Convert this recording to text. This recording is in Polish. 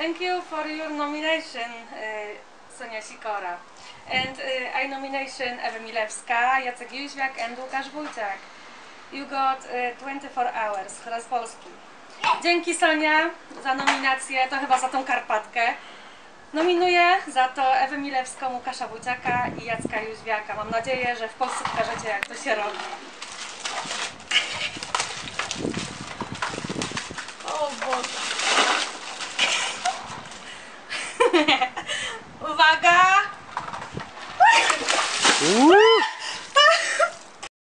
Thank you for your nomination, Sonia Sikora. And I nomination Ewa Milewska, Jacek Jóźwiak and Łukasz Wójciak. You got 24 hours, raz polski. Dzięki Sonia za nominację, to chyba za tą Karpatkę. Nominuję za to Ewę Milewską, Łukasza Wójciaka i Jacka Jóźwiaka. Mam nadzieję, że w Polsce pokażecie, jak to się robi. O Boże.